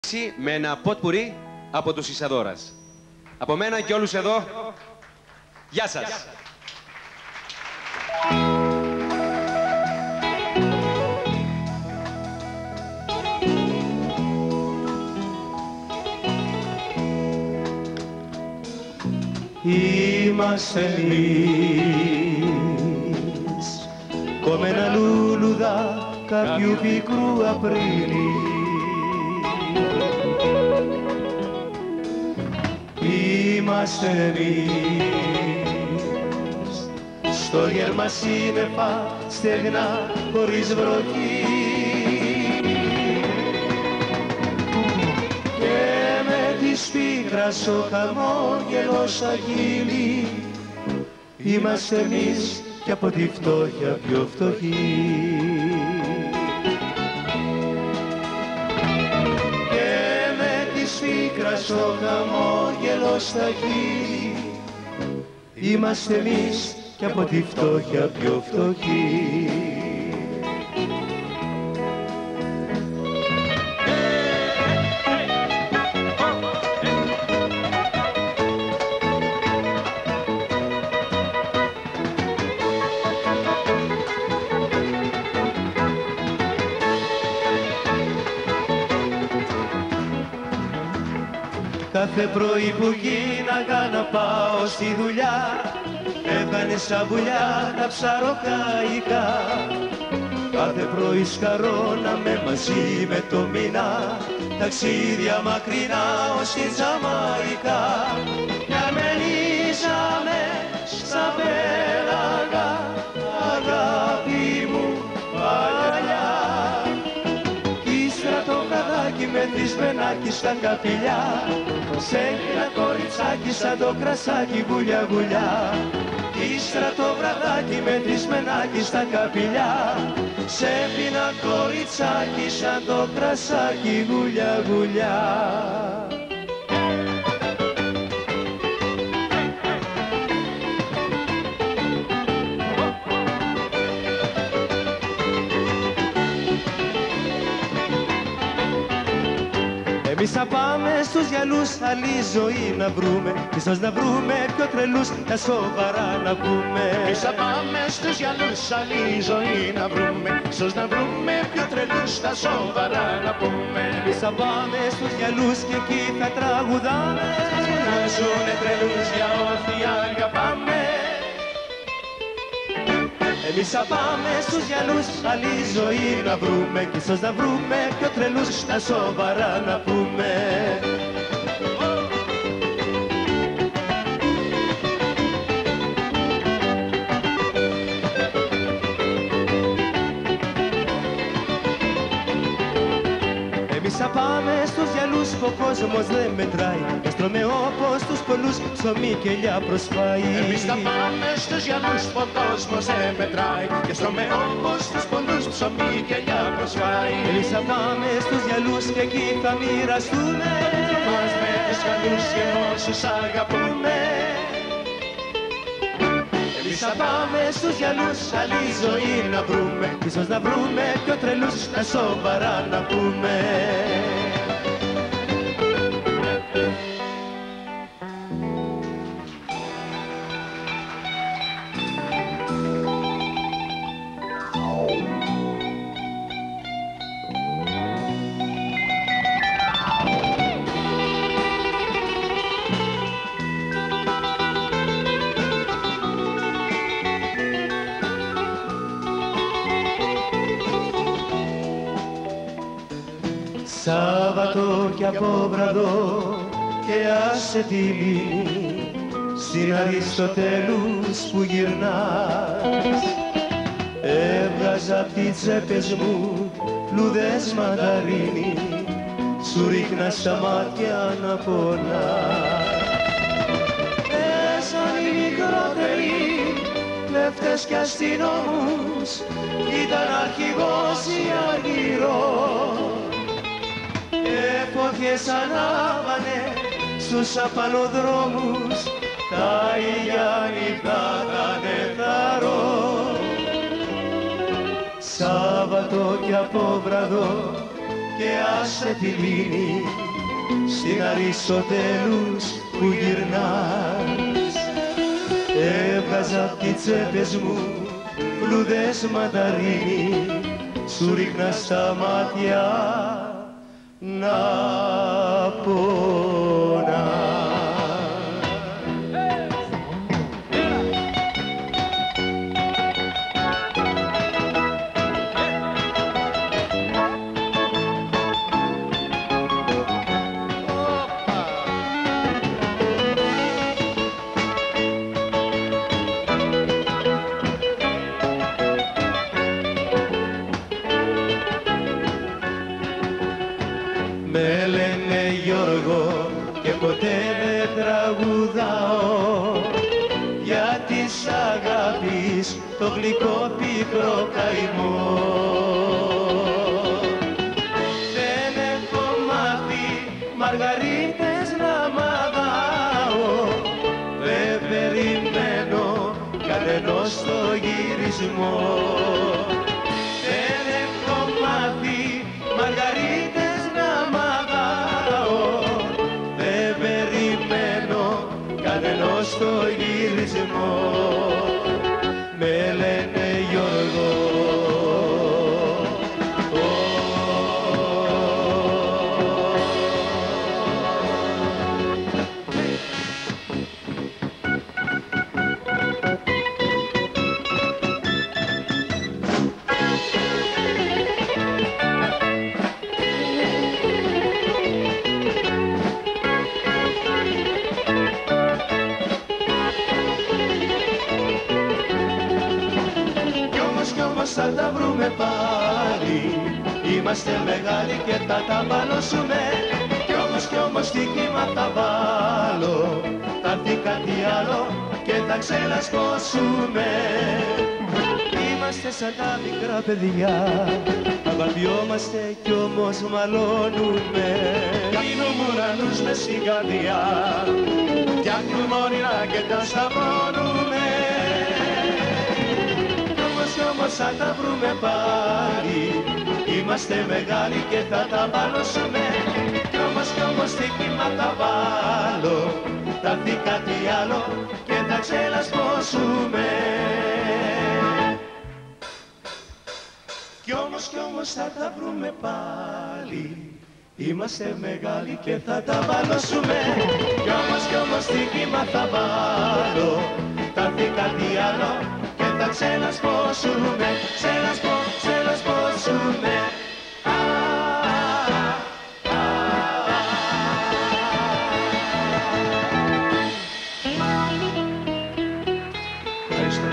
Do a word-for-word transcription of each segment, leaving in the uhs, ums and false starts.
με ένα Porpouri από τους Isadoras. Από μένα και όλους εδώ, γεια σας! Είμαστε εμείς, κομμένα λούλουδα κάποιου πικρού Απρίλη. Είμαστε εμείς, στο γέρμα σύννεφα στεγνά χωρίς βροχή. Σπίγρα στο χαμόγελο στα χείλη, είμαστε εμείς κι από τη φτώχεια πιο φτωχοί. Και με τη σπίγρα στο χαμόγελο στα χείλη, είμαστε εμείς κι από τη φτώχεια πιο φτωχοί. Κάθε πρωί που γίναγα να πάω στη δουλειά, έβγανε σαν πουλιά τα ψαροκαϊκά. Κάθε πρωί σκαρώναμε μαζί με το μήνα, ταξίδια μακρινά ως τη Τζαμαϊκά. Κι αρμενίζαμε στα πέλαγα, αγάπη μου παλιά. Με δυσμενάκι στα καπηλιά, σε ένα κοριτσάκι σαν το κρασάκι βουλιά βουλιά. Ύστερα το βραδάκι με δυσμενάκι στα καπηλιά, σε ένα κοριτσάκι σαν το κρασάκι βουλιά βουλιά. Εμείς θα πάμε στους γυαλούς, άλλη ζωή να βρούμε, ίσως να βρούμε πιο τρελούς, τα σοβαρά να πούμε. Εμείς θα πάμε στους γυαλούς, άλλη ζωή να βρούμε, ίσως να βρούμε πιο τρελούς, τα σοβαρά να πούμε. Εμείς θα πάμε στους γυαλούς και εκεί θα τραγουδάμε, να ζουνε τρελούς για ό,τι αγαπάμε. Εμείς θα πάμε στους γυαλούς, άλλη ζωή να βρούμε, κι ίσως να βρούμε πιο τρελούς, τα σοβαρά να πούμε. Εμείς θα πάμε στους γυαλούς που ο κόσμος δεν μετράει, και στρώμε όπως τους πολλούς ψωμί και ελιά προσφάει. Εμείς θα πάμε στους γυαλούς που ο κόσμος δεν μετράει, και στρώμε όπως τους πολλούς ψωμί και ελιά προσφάει. Εμείς θα πάμε στους γυαλούς και εκεί θα μοιραστούμε μας με τους καλούς και όσους αγαπούμε. Εμείς θα πάμε στους γυαλούς, άλλη ζωή να βρούμε, ίσως να βρούμε πιο τρελούς, τα σοβαρά να πούμε. Σάββατο κι απόβραδο και άσε τη λίμνη, στην Αριστοτέλους που γυρνάς. Έβγαζα απ' τις τσέπες μου λουδές μανταρίνι, σου ρίχνα στα μάτια να πονάς. Έσαν οι μικρότεροι κλέφτες κι αστυνόμους, ήταν αρχηγός ή αργυρός. Και φωτιές ανάβανε στους απανοδρόμους, τα ήλια νυχτάγανε θαρό. Σάββατο και απόβραδο και άσε τη λύνη στην Αριστοτέλους που γυρνάς. Έβγαζα απ' τις τσέπες μου φλούδες μανταρίνι, σου ρίχνα στα μάτια να πονά. Με λένε Γιώργο και ποτέ δεν τραγουδάω, για της αγάπης το γλυκό πικρό καημό. Δεν έχω μάθει μαργαρίτες να μαγάω, δεν περιμένω κανενός το γυρισμό. Δεν έχω μάθει μαργαρίτες στο γυρισμό. Με λένε Γιώργο. Θα τα βρούμε πάλι, είμαστε μεγάλοι και θα τα μπαλώσουμε. Κι όμως κι όμως τι κύμα θα βάλω, θα έρθει κάτι άλλο και θα ξελασπώσουμε. Είμαστε σαν τα μικρά παιδιά, αγαπιόμαστε κι όμως μαλώνουμε. Κάνουμε ουρανούς μες στην καρδιά, φτιάχνουμε όνειρα και τα σταυρώνουμε. Κι όμως θα τα βρούμε πάλι, είμαστε μεγάλοι και θα τα μπαλώσουμε. Κι όμως κι όμως τι κύμα θα βάλω, θα έρθει κάτι άλλο και θα ξελασπώσουμε. Κι όμως κι όμως θα τα βρούμε πάλι, είμαστε μεγάλοι και θα τα μπαλώσουμε. Κι όμως κι όμως τι κύμα θα βάλω, θα έρθει κάτι άλλο και θα ξελασπώσουμε, ξελασπώ, ξελασπώσουμε. Α, α, α, ευχαριστώ.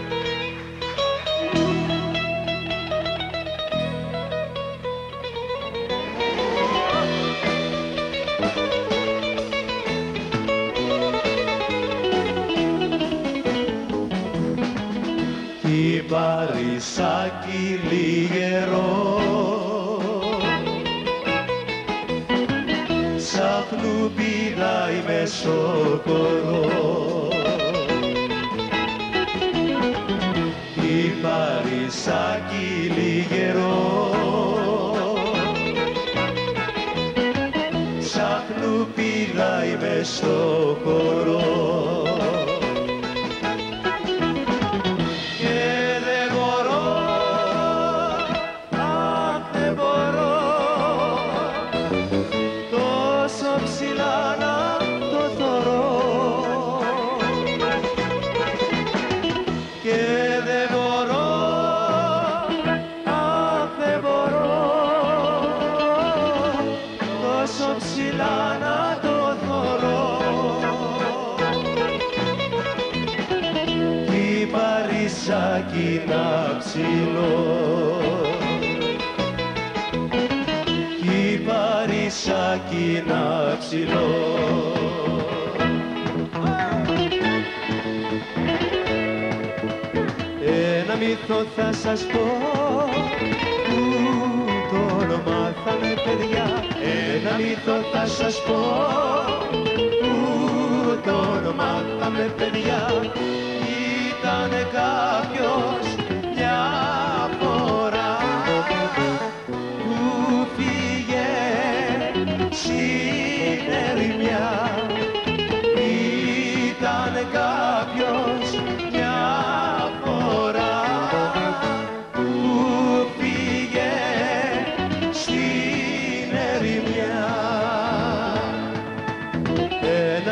Τι παρισάκι λιγερό, ξαφνού πηδάει μες στο κορό. Τι παρισάκι λιγερό, ξαφνού πηδάει μες στο κορό. Παρισάκι να ψηλώ, κι παρισάκι να ψηλώ. Ένα μύθο θα σας πω, που το μάθαμε παιδιά. Ένα μύθο θα σας πω, που το μάθαμε παιδιά. Ήτανε κάποιος μια φορά που φύγε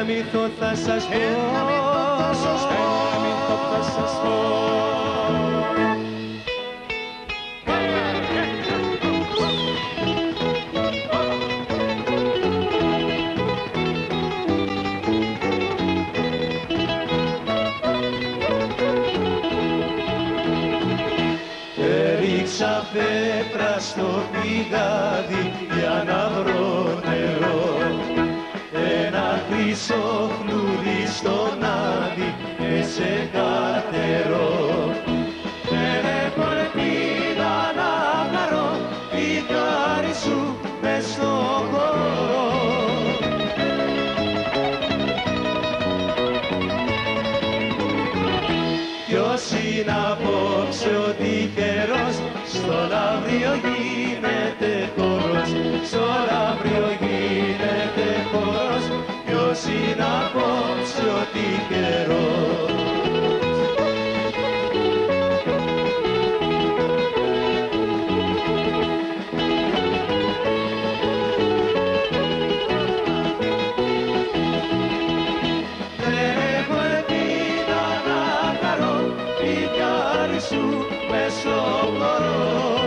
μύθο θα σας πω, ένα μύθο θα σας πω, ένα μύθο θα σας πω. Έριξα πέτρα στο πηγάδι για να βρω νερό, ένα χρυσό φλουρί στον άδει και σε κατερώ. Δεν έχω ελπίδα να χαρώ, φιγάρι σου μες στο χώρο. Ποιος είναι απόψε ο τυχερός, στο λαύριο γίνεται χορός, στο λαύριο γίνεται χορός. Ποιος είναι απόψε ο τυχερός. Δεν έχω ελπίδα να χαρώ, φιγάρι σου μες στο χορό.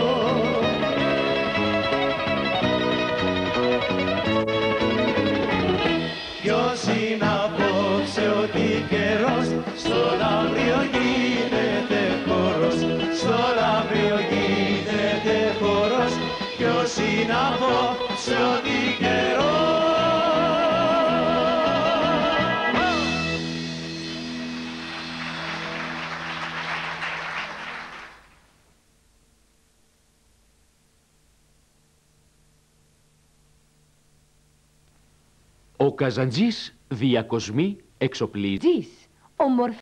Ποιος είναι απόψε ο τυχερός, στο λαύριο γίνεται χορός, στο λαύριο γίνεται χορός. Ποιος είναι απόψε ο τυχερός. Ο Καζαντζής διακοσμεί εξοπλίζει. Τζις, ομορφή.